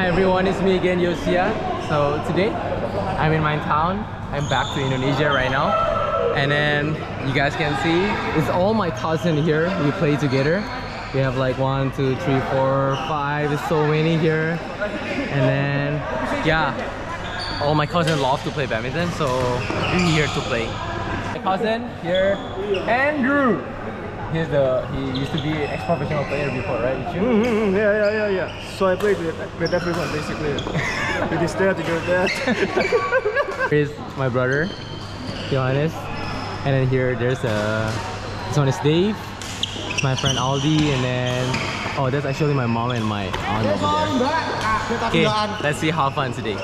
Hi everyone, it's me again, Yosia. So today, I'm in my town. I'm back to Indonesia right now. And then, you guys can see, it's all my cousins here. We play together. We have like 1, 2, 3, 4, 5, there's so many here. And then, yeah, all my cousins love to play badminton, so we're here to play. My cousin here, Andrew. He used to be an ex-professional player before, right? Yeah. So I played with everyone basically. You this there, you do that. Here's my brother, Johannes. And then here, there's this one is Dave. My friend Aldi, and then oh, that's actually my mom and my aunt over there. Okay, let's see how fun today.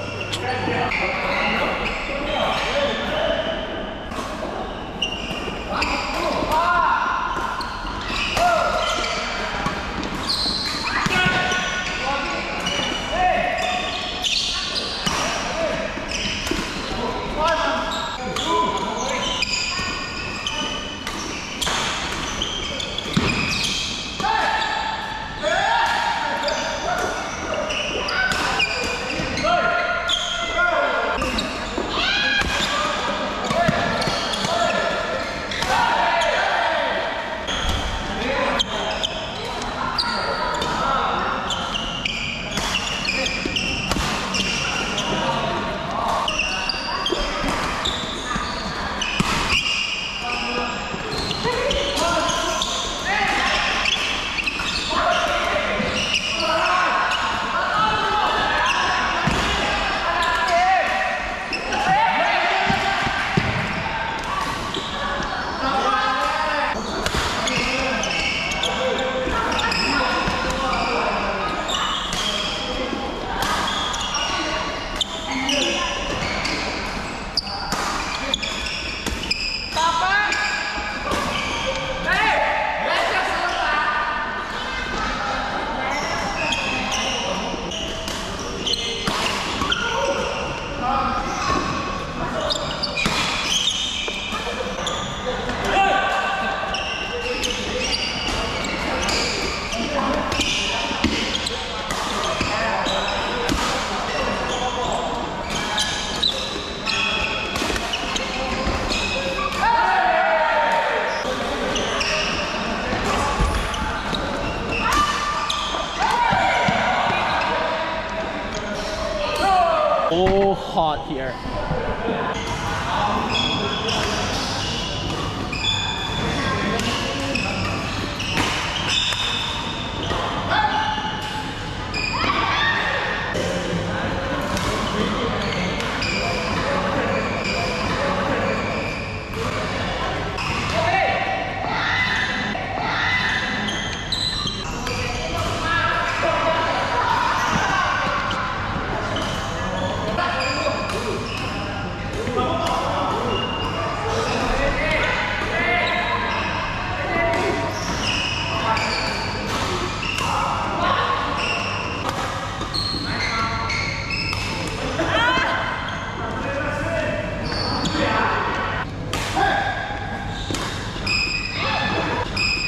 So hot here.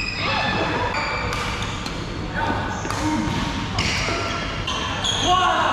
Wow!